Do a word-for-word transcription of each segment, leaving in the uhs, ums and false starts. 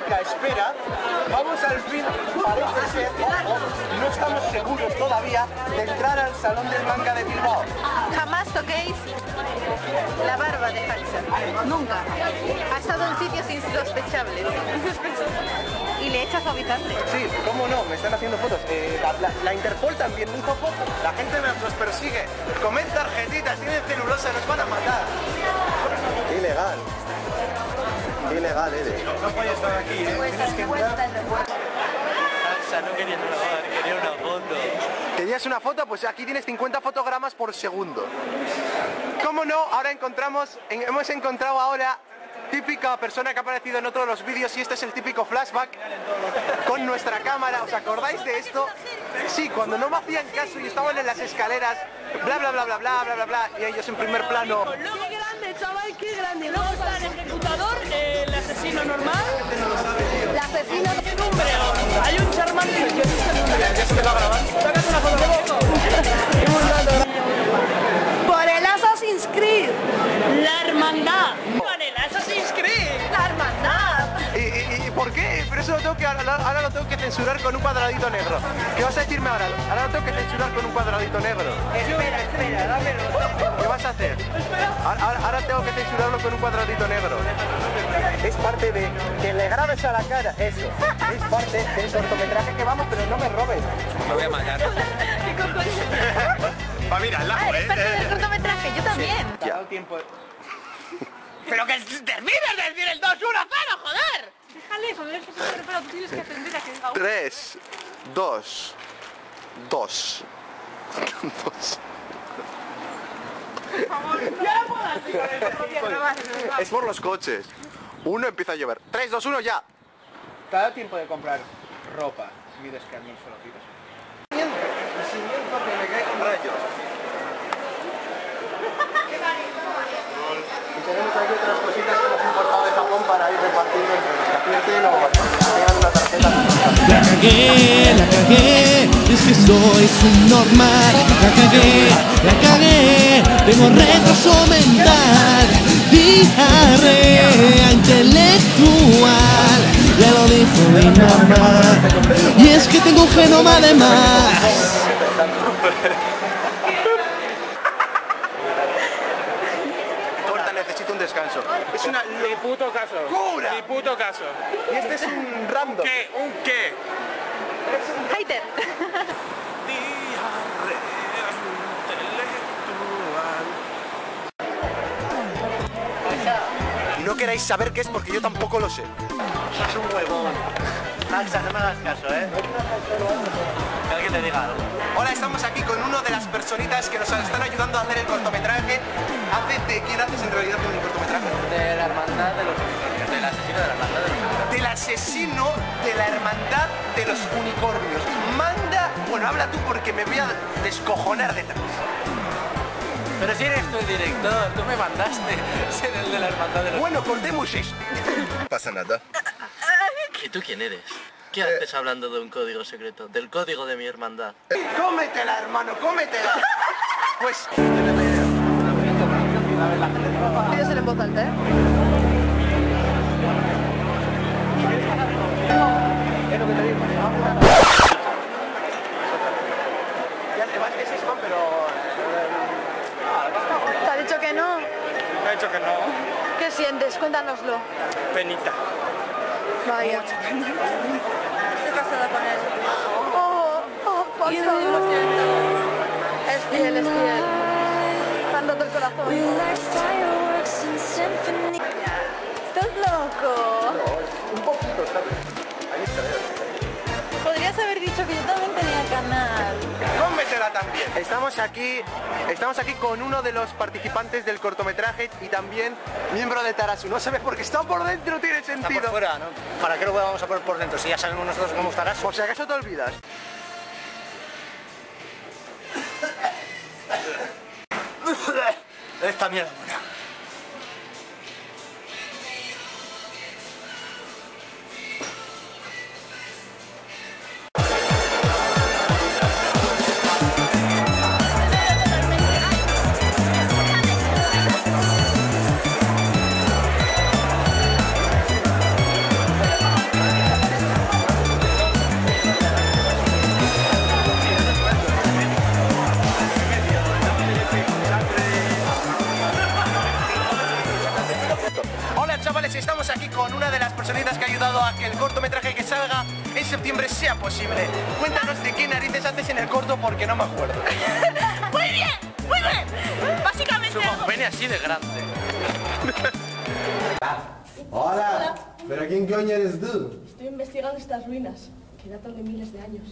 larga espera, vamos al fin, parece ser, o, o, no estamos seguros todavía, de entrar al Salón del Manga de Bilbao. Jamás toquéis la barba de Haxa. Nunca. Ha estado en sitios insospechables. Y le echa suavizante. Sí, cómo no, me están haciendo fotos. Eh, la, la, la Interpol también me hizo fotos. La gente me nos persigue. Comenta tarjetitas, tienen celulosa, nos van a matar. Qué ilegal. Qué ilegal eres. No, no puedes estar aquí, ¿eh? Tienes que entrar. Haxa, no quería grabar, quería una foto. ¿Querías una foto? Pues aquí tienes cincuenta fotogramas por segundo. ¿Cómo no? Ahora encontramos, en, hemos encontrado ahora típica persona que ha aparecido en otro de los vídeos y este es el típico flashback con nuestra cámara. ¿Os acordáis de esto? Sí, cuando no me hacían caso y estaban en las escaleras, bla bla bla bla bla bla bla bla, y ellos en primer plano. ¡Qué grande, chaval, qué grande! Luego está el ejecutador, el asesino normal. La asesina de Hombre, hay un charmante que ya se me va a grabar. Sácate una foto. Por el Assassin's Creed. La hermandad. Por el Assassin's Creed. la hermandad. ¿Y, y, y por qué? Pero eso lo tengo que, ahora, ahora lo tengo que censurar con un cuadradito negro. ¿Qué vas a decirme ahora? Ahora lo tengo que censurar con un cuadradito negro. Espera, espera, dámelo. ¿Qué vas a hacer? Ahora, ahora- ahora tengo que censurarlo con un cuadradito negro. Es parte de que le grabes a la cara, eso. Es parte del cortometraje que vamos, pero no me robes. Me voy a matar. ¿Qué cojones? Va, mira, el Ah, lajo, eres parte del cortometraje, yo también. Ya. tiempo. Pero que termines de decir el dos uno cero, joder. Déjale, joder, que se pero tú tienes que atender a que diga uno. Tres, dos, dos, dos. Es por los coches. Uno empieza a llover. Tres, dos, uno, ya. ¿Te ha dado tiempo de comprar ropa? Mides que a mí solo pides. Nacimiento que me cae con rayos. Y tenemos aquí otras cositas que hemos importado de Japón para ir repartiendo entre los que acierten o tengan una tarjeta. La cagué, la cagué, es que soy subnormal. La cagué, la cagué, tengo retraso mental, diarrea intelectual. Ya lo dijo mi mamá, y es que tengo un genoma de más. Corta, necesito un descanso. Es una Ni puto caso. locura. Ni puto caso. Y este es un random. ¿Qué? ¿Un qué? Hater. No queráis saber qué es porque yo tampoco lo sé. Sos un huevón. Haxa, no me hagas caso, ¿eh? Que alguien te diga algo. Hola, estamos aquí con una de las personitas que nos están ayudando a hacer el cortometraje. ¿Hace de quién haces en realidad con el cortometraje? De la hermandad de los unicornios. Del asesino de la hermandad de los unicornios. Del asesino de la hermandad de los unicornios. Manda... Bueno, habla tú porque me voy a descojonar detrás. Pero si eres tú el director, tú me mandaste ser el de la hermandad de los Bueno, cortemos esto. No pasa nada. ¿Y tú quién eres? ¿Qué haces hablando de un código secreto? Del código de mi hermandad. Cómetela, hermano, cómetela. Pues... Pídeselo en voz alta, ¿eh? Es lo que te digo. Ya te vas, es esto, pero... ¿Te ha dicho que no? Me ha dicho que no. ¿Qué sientes? Cuéntanoslo. Penita. Vaya. Estoy casada con él. Oh, oh, por favor. Es fiel, es fiel. Me han roto el corazón. ¿Estás loco? Un poquito, ¿sabes? Ahí está, Podrías haber dicho que yo también tenía canal. cómetela también. Estamos aquí, estamos aquí con uno de los participantes del cortometraje y también miembro de Tarasu. No sabes por qué está por dentro, tiene Está sentido. por fuera, ¿no? ¿Para qué lo vamos a poner por dentro? Si ya sabemos nosotros cómo estarás. Por si acaso te olvidas. Esta mierda buena. chavales, estamos aquí con una de las personitas que ha ayudado a que el cortometraje que salga en septiembre sea posible. Cuéntanos de qué narices haces en el corto porque no me acuerdo. Muy bien, muy bien. Básicamente... Su pene así de grande. Hola, ¿pero quién coño eres tú? Estoy investigando estas ruinas, que datan de miles de años.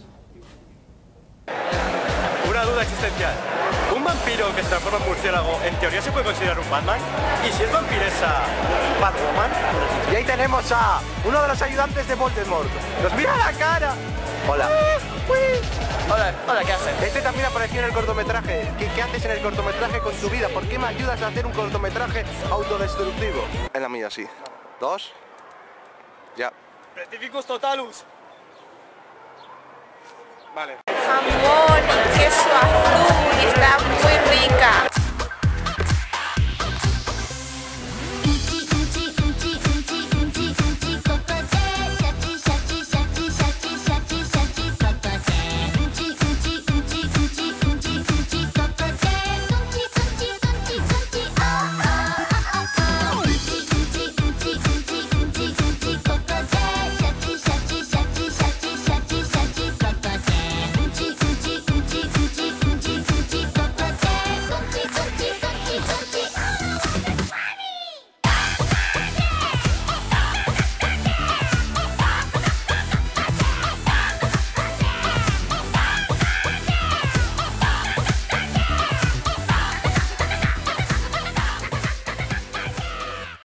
Una duda existencial. ¿Un vampiro que se transforma en murciélago en teoría se puede considerar un Batman? ¿Y si es vampiresa, Batwoman? Y ahí tenemos a uno de los ayudantes de Voldemort. ¡Nos mira la cara! Hola. Hola, hola, ¿qué haces? Este también apareció en el cortometraje. ¿Qué, ¿Qué haces en el cortometraje con tu vida? ¿Por qué me ayudas a hacer un cortometraje autodestructivo? En la mía, sí. Dos. Ya. Prestificus totalus. Vale. Jamón, queso azul, está muy rica.